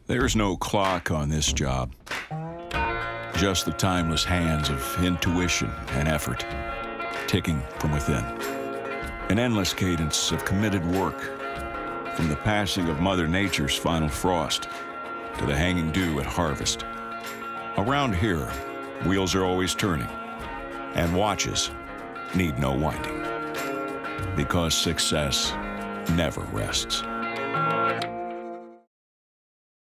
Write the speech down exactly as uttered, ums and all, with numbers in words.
There's no clock on this job, just the timeless hands of intuition and effort, ticking from within. An endless cadence of committed work, from the passing of Mother Nature's final frost to the hanging dew at harvest. Around here, wheels are always turning, and watches need no winding, because success never rests.